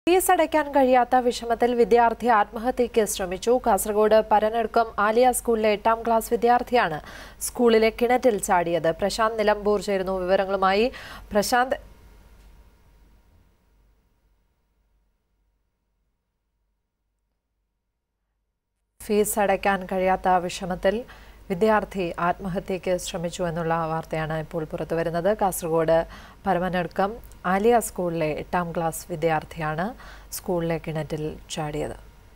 Fees അടയ്ക്കാൻ കഴിയാത്ത വിഷമത്തിൽ വിദ്യാർത്ഥി ആത്മഹത്യയ്ക്ക് ശ്രമിച്ചു. കാസർഗോഡ് പരനടുക്കം ആലിയ സ്കൂളിലെ 8ാം ക്ലാസ് വിദ്യാർത്ഥിയാണ് സ്കൂളിലെ കിണറ്റിൽ ചാടിയത്. പ്രശാന്ത് നിലമ്പൂർ ചേരുന്നു വിവരങ്ങളുമായി. പ്രശാന്ത്, ഫീസ് അടയ്ക്കാൻ കഴിയാത്ത വിഷമത്തിൽ വിദ്യാർത്ഥി ആത്മഹത്യയ്ക്ക് ശ്രമിച്ചു എന്നുള്ള വാർത്തയാണ് ഇപ്പോൾ പുറത്തുവരുന്നത്. കാസർഗോഡ് പരമനടുക്കം ആലിയ സ്കൂളിലെ 8ാം ക്ലാസ് വിദ്യാർത്ഥിയാണ് സ്കൂളിലെ കിണറ്റിൽ ചാടിയത്.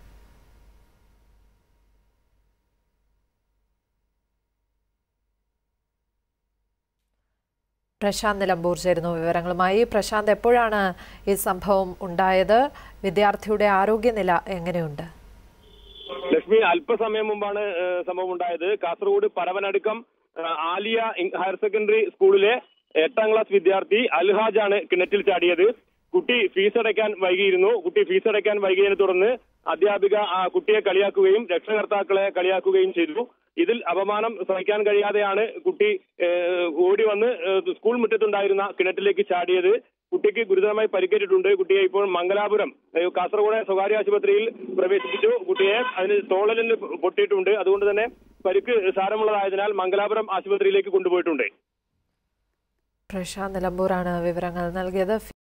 പ്രശാന്ത് നിലമ്പൂർ ചേരുന്നു വിവരങ്ങളുമായി. പ്രശാന്ത്, എപ്പോഴാണ് ഈ സംഭവം ഉണ്ടായത്? വിദ്യാർത്ഥിയുടെ ആരോഗ്യനില എങ്ങനെയുണ്ട്? ലക്ഷ്മി, അല്പസമയം മുമ്പാണ് സംഭവം ഉണ്ടായത്. കാസർഗോഡ് പരവനടുക്കം ആലിയ ഹയർ സെക്കൻഡറി സ്കൂളിലെ 8ാം ക്ലാസ് വിദ്യാർത്ഥി അൽഹാജ് ആണ് കിണറ്റിൽ ചാടിയത്. കുട്ടി ഫീസ് അടയ്ക്കാൻ വൈകിയിരുന്നു. ഫീസ് അടയ്ക്കാൻ വൈകിയതിനെ തുടർന്ന് അധ്യാപിക കുട്ടിയെ കളിയാക്കുകയും രക്ഷകർത്താക്കളെ കളിയാക്കുകയും ചെയ്തു. ഇതിൽ അപമാനം സഹിക്കാൻ കഴിയാതെയാണ് കുട്ടി ഓടി വന്ന് സ്കൂൾ മുറ്റത്തുണ്ടായിരുന്ന കിണറ്റിലേക്ക് ചാടിയത്. കുട്ടിക്ക് ഗുരുതരമായി പരിക്കേറ്റിട്ടുണ്ട്. കുട്ടിയെ ഇപ്പോൾ മംഗലാപുരം കാസർഗോഡ് സ്വകാര്യ ആശുപത്രിയിൽ പ്രവേശിപ്പിച്ചു. കുട്ടിയെ അതിന് തോളലിന് പൊട്ടിയിട്ടുണ്ട്. അതുകൊണ്ട് തന്നെ പരിക്ക് സാരമുള്ളതായതിനാൽ മംഗലാപുരം ആശുപത്രിയിലേക്ക് കൊണ്ടുപോയിട്ടുണ്ട്. പ്രശാന്ത് നിലമ്പൂരാണ് വിവരങ്ങൾ നൽകിയത്.